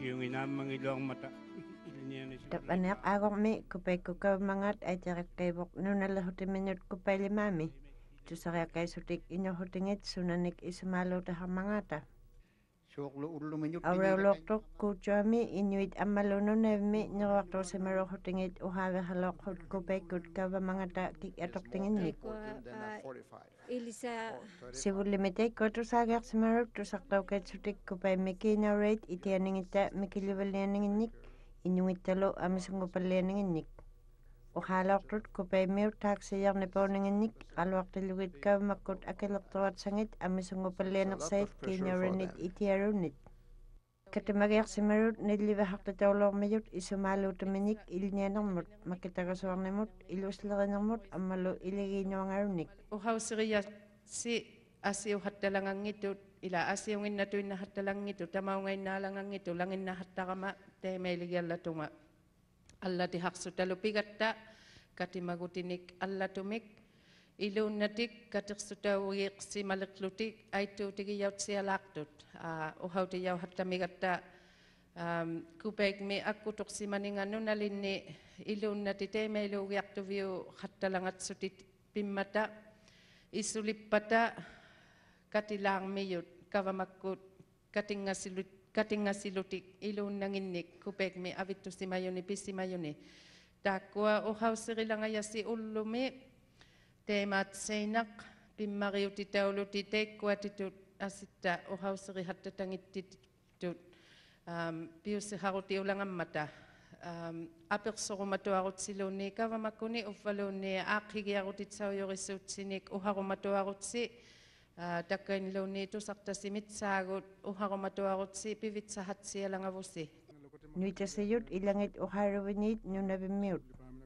Yung inamang ilong mata. Tapanak agok mi kupay kukaw mangat ay tarak kay bok nunalahuti minut kupay limami. Tusakya kay sutik inohutingit sunanik isumalo tahamangata. Soklo ulo menyut Aureloktok kuchami inuit amalono nevmi niwakto simarohutingit uhawe halokhut kupay kutkawa mangata kik atok tinginik. Elisa Sibulimite koto sagak simarot tusaktaw kay sutik kupay mikina rate itianingita mikiliwalianinginik inuitalo amisungupalianinginik. Uhalaqtut kupay miu taksiyar niponinginik alwaqtilugit kaw makut akilaqtuat sangit amisungupalianiqsait kinarinit itiarunit. Katamagiaq simarut nillivahaqtitawlormiyut isumaluutaminik ilnianermut makitagasuarnimut iluslerinermut ammalu iligiinuangarunik. Uhausiriya si asiuhattalangangitut ila asiunginnatuinnahattalangitut tamaungainnalangangitu langinnahattarama teemeligiallatunga allati haqsutalupigatta katimagutinik allatumik ilunnatik katiqsutaugiiqsimaliqlutik aittuutigiyaut uhautiyauhattamigatta kupeikmi akkutuqsimaningannu nalinni ilunnati teemeiluugiartuviu hattalangatsutit pimmata isulippata katilaarmiyut kavamakkut katingasilutik iluunnanginnik kupeikmi avittusimayuni pissimayuni taakkua uhausirilangayasi ullumi teemaatseинaq pimmariutitauluti teikkuatitut asitta uhausirihattatangittittut piussiharutiulangammata apersorumatuarutsiluni kavamakkuni uffaluunni aaqhigiarutitsaujurissuutsinik uharumatuarutsi takkainluunni tusartasimitsaagut uharumatuarutsi pivitsahatsialangavusi Nuitasayut ilangit uharuviniit nunavimmiut.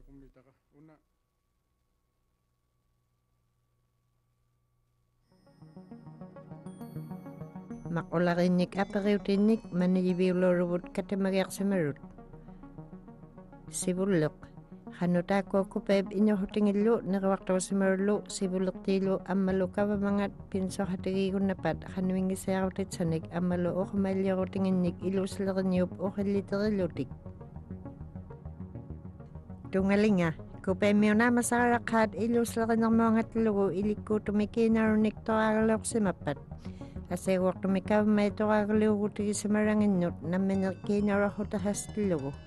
Maqularinnik aperiutinnik manijiviuloruvut katamagiaqsimarut. Sivulleq hanutaakko kupeip inohutingillu niqawaqtausimarullu sivulleqtiilu ammalu kavamangat pinsohatigigunnapat hanuingisearutitsanik ammalu uqmalliarutinginnik iluusleriñiup uqilliterillutik. Tungalinga kupeimiunamasaqaraqhaat iluuslerinermuangatlugu ilikkuutumikiinarunik toqaagaleoqsimappat. Asiguaqtumikavmai toqaagaliugutigisamaranginnut namminerkiinarahutahastillugu.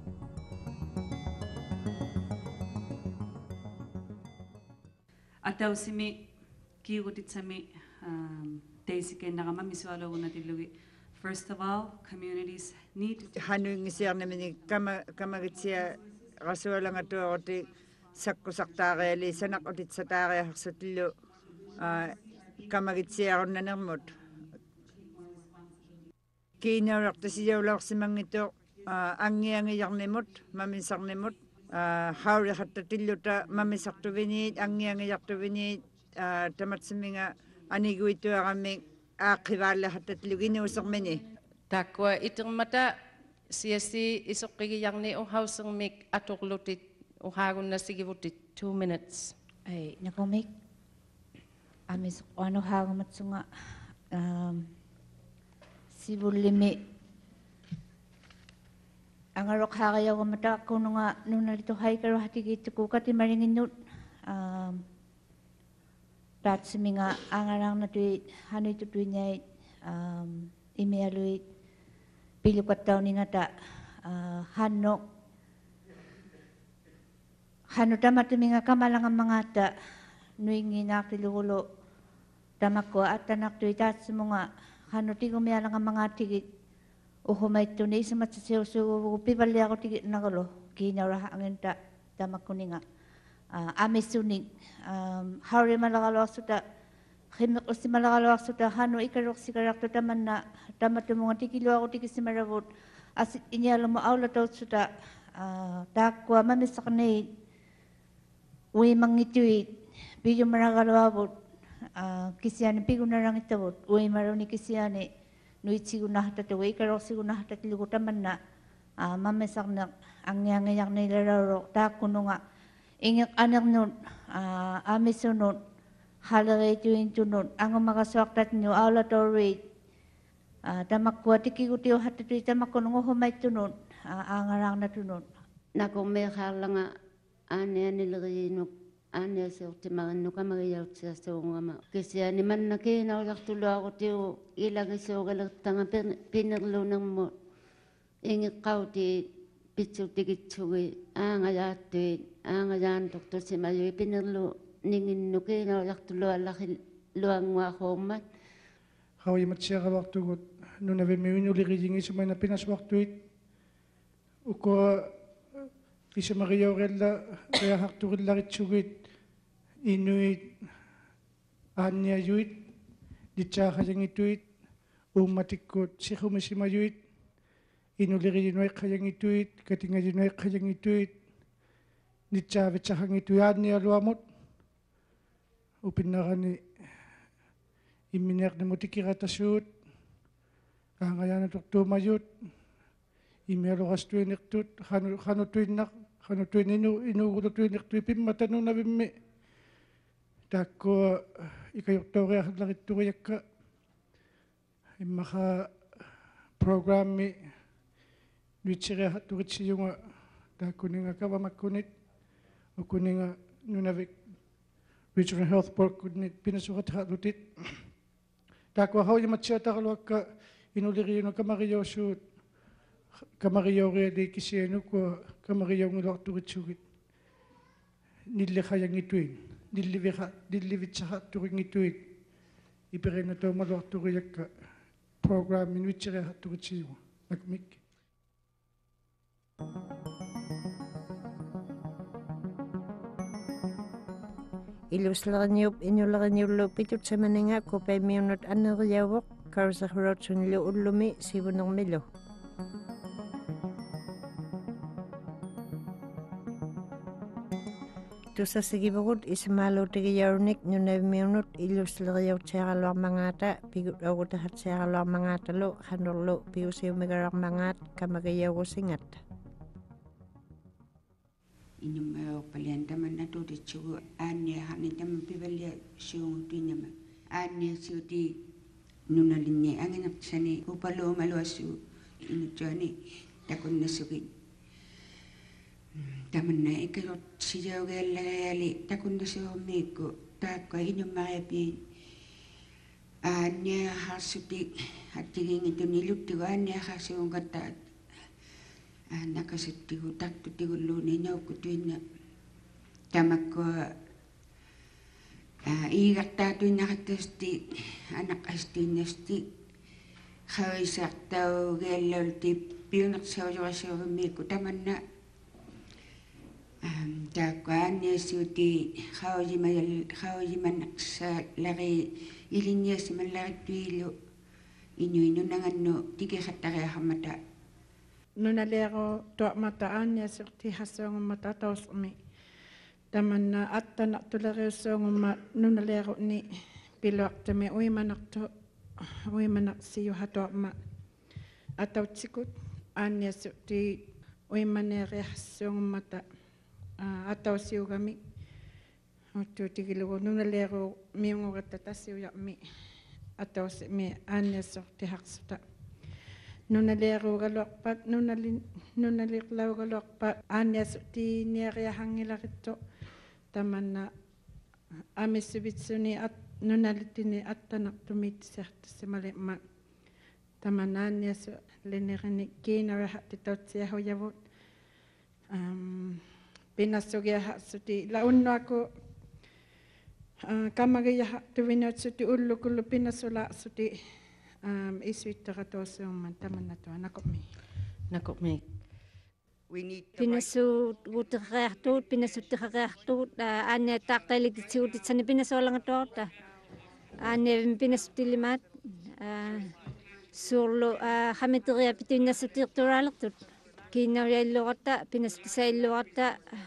Atausimi kiugutitsami teisikennerama misualuugunatillugi. First of all, communities need hanuingisiarnamini kamagitsia rasualangatuaruti sakkusartaariali sanaqutitsataariaharsatillu kamagitsiarunnanermut kiinaurartasijaulaorsimangito angiangijarnimut mamisarnimut hauriqattatilluta mamisartuviniit angiangijartuviniit tamatsimminga aniguituarammi aaqqivaallahattatluginuusermini taakkua itermata siasi isoqqigijarni uhausermik atorlutit uhaagunnassigivutit 2 minutes ay nakomik amis ano hagamatsunga sibullimi angarok hagayagamata kununga nunalito haikaro hatigituku katimaringinnut tatsiminga angarang natui hanuitutuinyai imialuit pilukattauningata hanu tamatuminga kamalangamangata nuinginaktilugulu tamakko atanaktui tatsimunga hanu tigumialangamangatigit uhumaituni isamatsasiusugu pivaliarutigit nagalo kiinaurahanginta tamakkuninga amisuning hauri malagaluaqsuta khimiqussimalaгаluaqsuta hanu ikaruqsikaraktu tamanna tamatumunga tikiluaqutikisimaragut asit inyalumu aulatausuta taakkua mamisaqni uimangituit piyumaragaluavut kisiani pigunarangitavut uimaruni kisiani nuitsigunahtatagu ikaruqsigunahtatilugu tamanna mamisaqneq angiangiarnilarauruq taakkununga ingik anernud amisunut halareituintunut angumagasuaqtatnu aulatorit Tamakua tikikuti o hatatui tamakono homai tunun. Angarang na tunun. Nako me halanga ane nilerinuk ane se utimangan no kamariya utsa songama. Kisia ni man na ke na ulang tulo ako tiyo ilang iso galatanga pinirlo ng mo. Ingi kauti pitsu tikitsugi angayatuin angayan doktor si mayo pinirlo ningin no ke na ulang tulo alaki luang wahomat. Hawi matsia ka waktu gut nuna ve meunu liringi sumay na pinas waktu it. Uko isa Maria Orella kaya hakturil larit sugit inuit anya yuit ditsa kayang ituit umatikot si kumisima yuit inuliri yunway kayang ituit katinga yunway kayang ituit ditsa vetsahang ituyan niya luamot upinakani iminek na mutikiratasut kangayan na tuktumayut imero kastuin iktut hanutuin nak hanutuin inugutuin iktut pimmatanu na bimme takko ikayok tawre lakit tuyak ka imaka programi witsire haturit siyunga takko ninga kawamakunit o kuninga nunavik Regional Health Board kunit pinasukat halutit takko haw yamatsia takalwak ka inuliri yun kamariyo shoot kamariyo rea de kisienu ko kamariyo ngulok turit sugit nille kayang ituin nille vitsaha turing ituin ipere to malok turiyak ka program in witsire ha turit siyo nakmik Iluslarinyup inularinyullu pitut samaninga kopay miunut anneriyawok karsahurotsunlu ullumi sivunermilu. Tusasigivurut ismaalutigiyarunik nunavmiunut iluslariyautiaralluarmangaata pigut augutahatsiaralluarmangaatalu hanurlu piusiumigararmangaat kamagiyawusingat. Inuma palian taman na to dichugo anya hanin taman pivalia siung tuinyama anya siuti nunalinye angin apsani upalo maluasu inuchani takun nasugi taman na ikayot siyaw galayali takun nasumiko takwa inuma yapi anya hasuti hatiging ito nilutigo anya hasiung kata nakasutigo taktutigo ninyo kutuina tamako igakta tu nakatasti anak astinasti khawisaqtau gellolti piunak sawjawasawmiku tamanna takwane suti khawjimanaksa lagi ilinya simalagtuilo inu nanganno tikikhattare hamata nunalero tua mataan ya serti hasong mata tausmi tamanna attana tulare song ma nunalero ni pilok teme oi manak siyo hato ma atau cikut anya serti oi manere hasong mata atau siyo kami tu tigilo nunalero miungo kata siyo ya mi atau mi anya serti haksuta nunalero galokpat nunaliklaw galokpat anya suti niya hangilakito tamanna amisubitsuni at nunalitini attanak tumitserta simalema tamanna anya su lenerini kina hatitotsia hoyavut pinasugia suti launno aku kamagaya tuvinot suti ullukullu pinasula suti isuittara tosuumman tamannatua nakopmi pinasu utreartuut pinasutteqareartuut ane taqtalikitsiutitsani pinasoolangatuarta ane pinasutilimaat suurlu xamiteriya pitiunnasutiirturaaleqtut kiinnaurialluqatta pinasutisailuqatta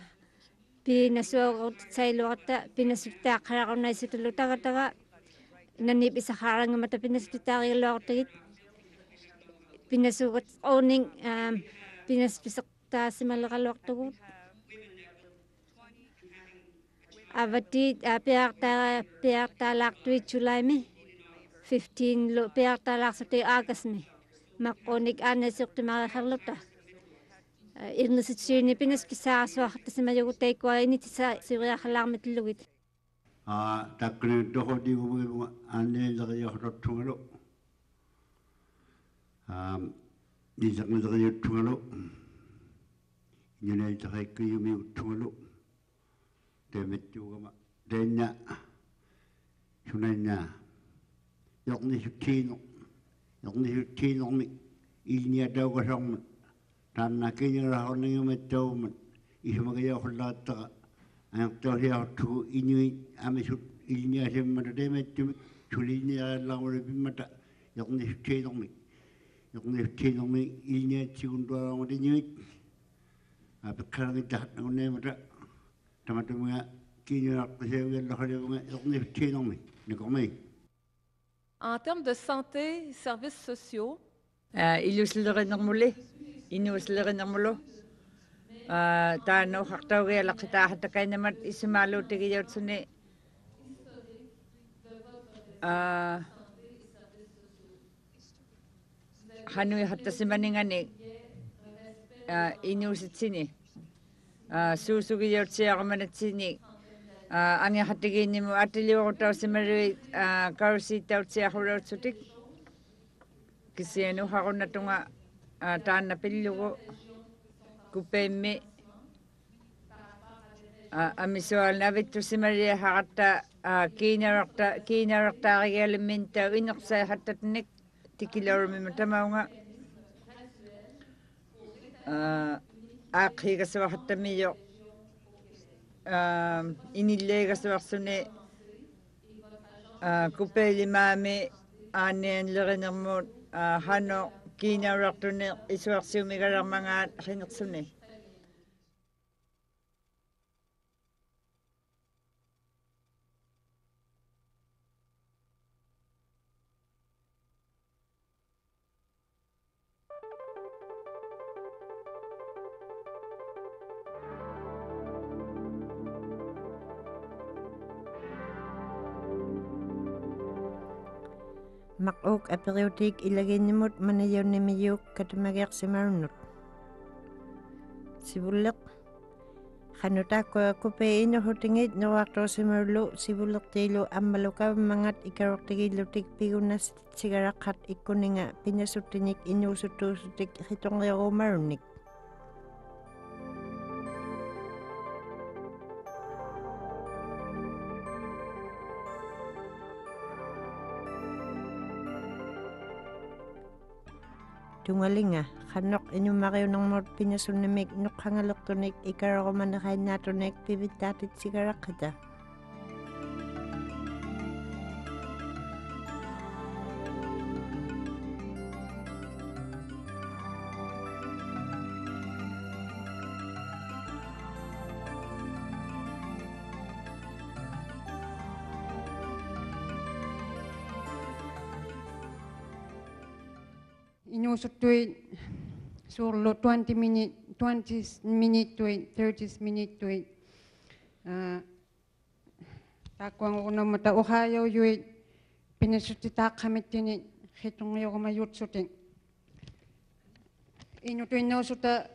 pinasuaqortitsailuqatta pinasutaaqaraqunnaisutullu tagataga nanip isaqarangamata pinasutitaarialluaqortagit pinasugat owning pinaspisaqtaasimalleqalluartugut avati piartaalaartuit Julaimi 15 lo peartalak sa te agas mi. Makonik ane sukti mga harlota. Irnasitsini pinas kisa so hatta sa mayugutay ko ini tisa siya halamit luwit. Takri doho di ko ane lagi horot tungalo. Di sakna lagi tungalo. Nyunai takai kuyumi tungalo. Demet juga ma denya sunanya. Yakni hutino mi ilnya daw kasang tanah kini rahon yang metau men ismagaya hulata ang terlihat tu ini amisut ilnya semata demet tu tulinya lawan lebih mata yakni hutino mi ilnya cium dua orang ini apa kalau kita nak mata teman-teman kini nak saya lahir yakni hutino mi ni kami. En termes de santé, services sociaux, iluslerenermule inuuslerenermulo taano hartauge alaqitaahatakai isimaaluutigiyatsuni hanui hattasimaningani inuusitsini suusugiyatsiaqamanatsini angi hatigiinimu atiliuqutausimarui karusiittautsiaqulautssutik kisianu haqunatunga taanna pillugu kupeimmi amisualnavittusimaria haqatta kiinaraqtaagialimintau inersahattatnik tikilorumima tamaunga aaqhigassuaqattamiyo inilleegassuarsuni kupelimaami aannianlerinermuut hano kiinaurartuni isuarsiumigalarmangaat rinersuni Maquk aperiutik ilaginimut manayonnimiyuk katamagiarsimarunnut. Sibulleq Hanutakkupe inuhutingit nuaqtorsimarlu sibullertiilu ammalukavmangat ikarortigillutik pigunas sigaraqat ikkuninga pinasuttinik inuusuttuusutik ritongiarumarunnik. Tungalinga hanok inumariunarmut pinasunimik nuqhangalertunik ikararumanerainnaatunik pivittaatit sigaraqita. Inuusuttuit suurlu 20 minute tuit 30 minute tuit takuanguunamata Ohio yuit pinasutitaaqamittini hitungiurumayutsutin inutuinnuusuta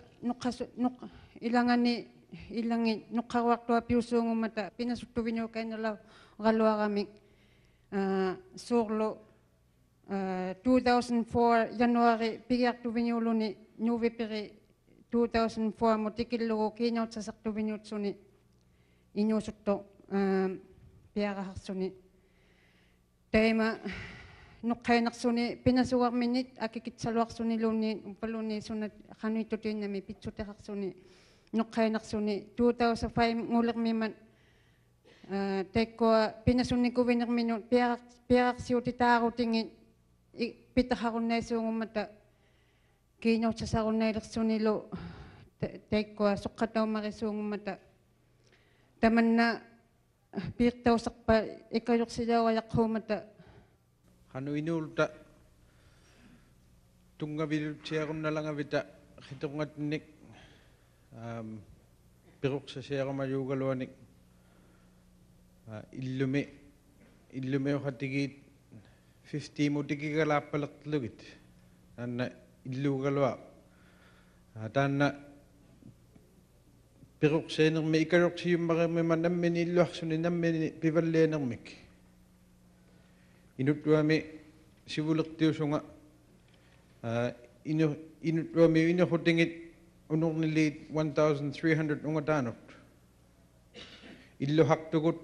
ilangit nuqqaruartua piusuungumata pinasuttuvinuukainala galuaramik suurlu 2004 Januari pigiartuvinuuluni nuvipiri 2004 mutikillugu kiinautsasartuvinuutsuni inuusuttu piaraharsuni taima nuqqainaqsuni pinasuarminit akikitsaluarsuni luuni umpaluni sunat qanuitutinnami pitsuterarsuni nuqqainaqsuni 2005 ngulermimat taikkoa pinasunikuvinerminu piararsiutitaarutingit pitaharunnaisuungumata kiinautsasarunnailерсunilu taikkoa soqqataumarisuungumata tamanna piirtausarpa ikajorsilauajaqquumata hanuinuulta tungavilutsiarunnalangavita hitungatnik piruqsasiarumayuugaluanik illume uhatigit 50 mutikikalaappalertlugit anna illuugalua tanna peruqseenermi ikaroqsiummarimi manammini illuarsuni nammini pivalleenermik inuttuami sivulertiusunga inuttuami inerhutingit unurniliit 1300 ungataanut illuhaqtugut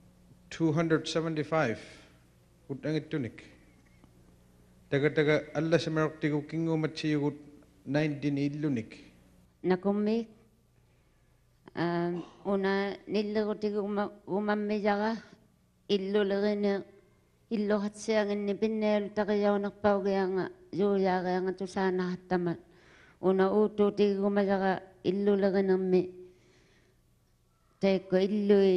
275 utangittunik taga alla samaraqtigu kingumatsiyugut 19 illunik nakummi una nillerutigu umammijaga illulerine illuhatsianginni pinneelu taqiyaunerpaugianga juujaarianga tusaanahattamat una uutuutigumajaga illulerinermi teikko illui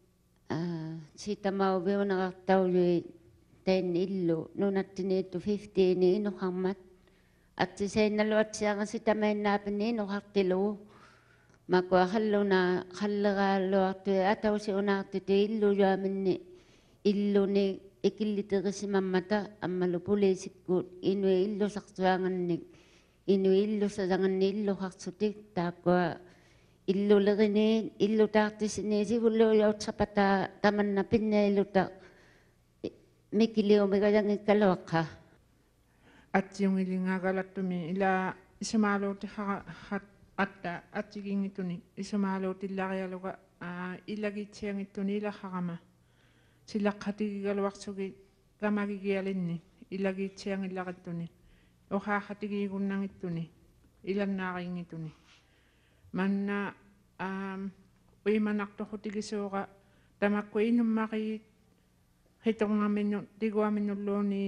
sitamauviunerartaului ten illu nunattiniittu 15 inuhammat attiseinnalu atsianga sitamainnaapini inuhartilu makua halleraalluartui atausi unaartuti illujuaminni illuni ikilliterisimammata ammalu puliisikkuut inui illusartuangannik inui illusasanganni illuharsutik taakkua illuleriniin illutaartisini sivulluujautsapata tamanna pinneiluta mikiliumigajangikkaluaqqa atsiungilingagalattumi ila isamaaluuti atta atsigingituni isamaaluutillarialuga ilagitsiangittuni ilahaqama silaqqatigigaluarsugi kamagigialinni ilagitsiangillaqattuni ohaaqatigiigunnangittuni ilannaariingituni manna uimanartoqutigisooqa tamakku inummaqi hitongaminu tiguaminulluuni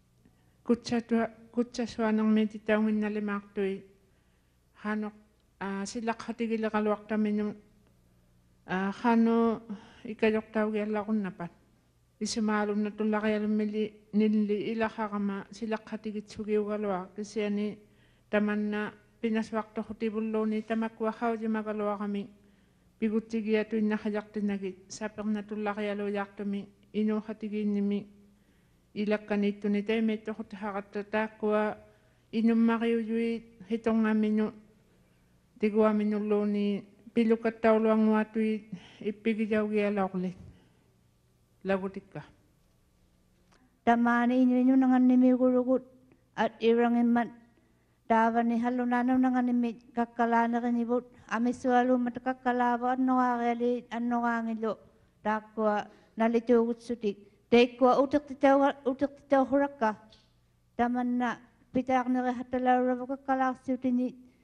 kutsasuanermiti taunginnalimaartui hanoq silaqqatigileqaluartaminu hanu ikajortaugiallaqunnapat isimaalunna tullarialummili nilli ilahaqama silaqqatigitsugiugalua kisiani tamanna pinasuartoqutibulluuni tamakku ahausimagaluaqami pigutsigiatuinnaqajartinagit sapernatullarialuiartumi inuuqatigiinnimi ilakkaniittuni taimeittoqutahaqatta taakkua inummariujui hitongaminu tiguaminulluuni pilukattauluanguatui ippigijaugialaorlit lagutikka tamaani inuinunangannimiugurugut at irangimmat taavani hallunanunanganimit kakkalaaneqinivut amissualuummat kakkalaavo annoqaangilu taakkua nalituugutsutik teikkua uteqtitauhurakka tamanna pitaaqneqehattalauravuk kakkalaarsiutini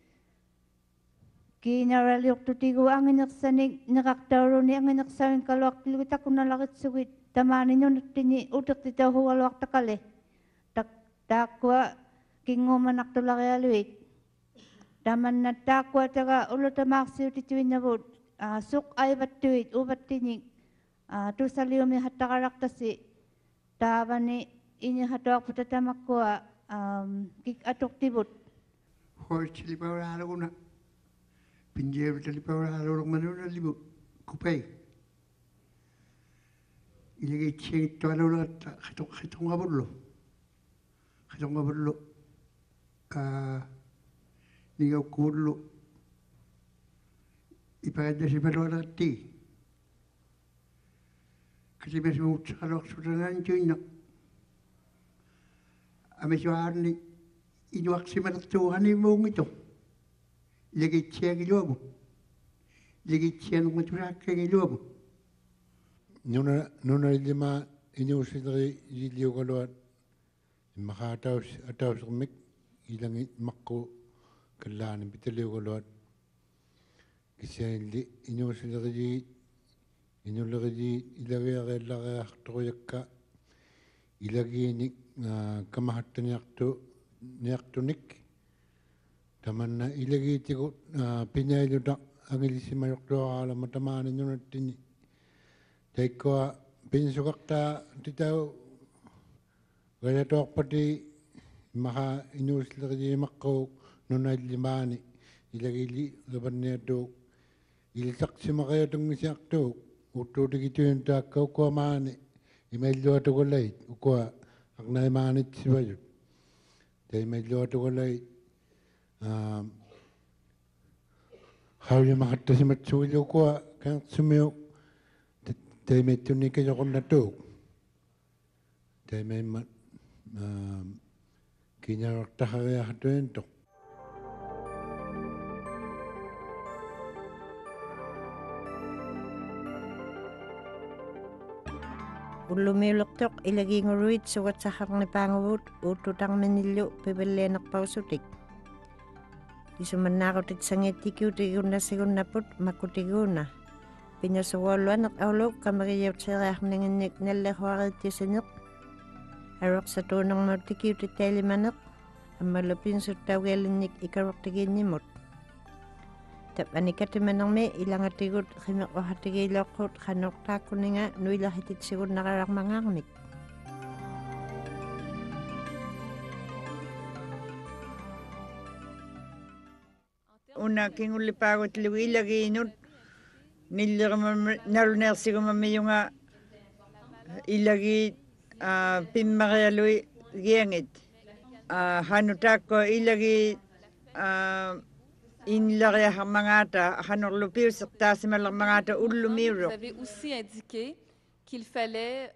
kiinaraliuqtutigu anginersanik neqartauruni anginersavin kaluartilugu takunalaqitsugit tamaaninunnattini uteqtitauhugaluartakale taakkua kingumanartularialuit tamanna taakkua taga ulutamaarsiutituinnavut suq aivattuit uvattinik tusaliumi hattaqaraqtasi taavani inihatuarputa tamakkua kik atuqtivut hoichilipauraaluguna pinjeevitalipauraalulugmanunallimu kupai iligitsiangittualulatta khitongavullu nigaukkuullu ipagajasipalualatti kasimasimuutsaqaluaqsutangaantuinna amisuaarni inuaqsimalertuuqanimuungito ilegitsiagiluamu ilegitsianermaturaakkagiluamu nuna illima inuusileri iliugaluat immaqa atausermik ilangi maqqu kallaani pitaliugaluat kisianilli inuusileri inuleriji ilagiaqiallariartorujakka ilagiinik kamahattaniartunik tamanna ilagiitigu pinailuta angilisimayortuaraalama tamaaninnunattini taikkua pinsukaqta titau gayatoorpati immaqa inuusileriji maqqu nunaillimaani ilagili gabanniatuuk ilitaqsimaqayatungisiartuuk uttuutigituin taakka ukuamaani imailluatugullait ukua agnaimani tsivayut. Dei may luoto walay hawli makatta si matsuyo ko kang sumiyo. Dei may tunika yokon na to. Dei may kinyarakta kaya hatuento. Ulumiloktok ilagi nguruit suwat sa hak ni pangawut ututang manilyo pibelenak pausutik. Isumanakot sangit tikiw-tikiw na sigun na put makutigaw na. Pinasawalwan at awlog kamariyaw sirah nanginik na lehwarit yasinik. Arok sa tunang martikiw titeli manak ang malupin sa tawelinik ikarok tigin nimot. Tap anikati manang me ilang atigut khimak o hatigay lokot kanok tako ni nga nuila hitit sigur nakarak mangamit. Una king ulipagot liwi lagi inut nilirama naruner sigur mamiyunga ilagi pimmarealui giangit. Hanutako ilagi Vous avez aussi indiqué qu'il fallait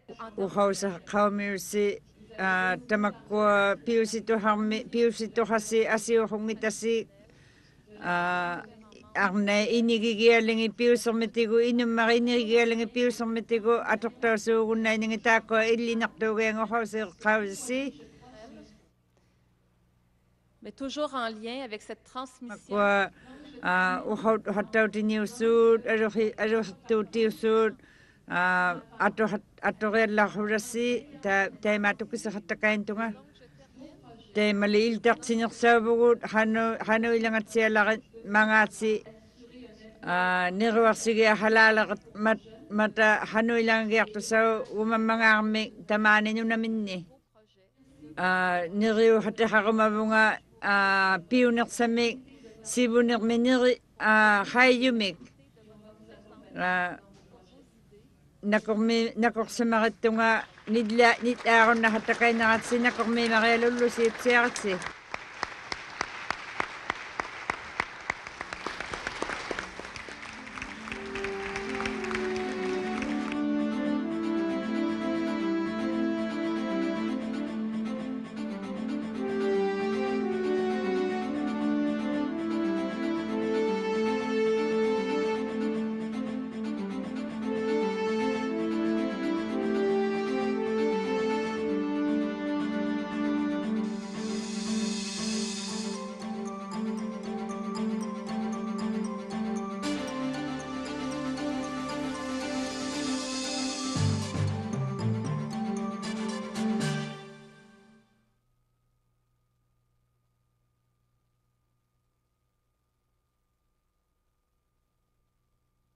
Arne inigigialingi piusomitigu inumari inigialingi piusomitigu atoktarsugunna iningitako illinaqtugengo hausi mais toujours en lien avec cette transmission. Uhautiniusud aruhtiusud atorellahurasi taimatukisahаттakaintunga taimaliiltaqsinersavugut hanu ilangatsialaqat mangaatsi niruarsigia halaalaqat mata hanu ilangagiartusau umammangaarmi tamaaninunnaminni niriu hatahaqumavunga piunersamik sibunerminiri hayumik nakorsamaqattunga nitlaarunna hattakainaqatsi nakormiimarialullusiitsiaratsi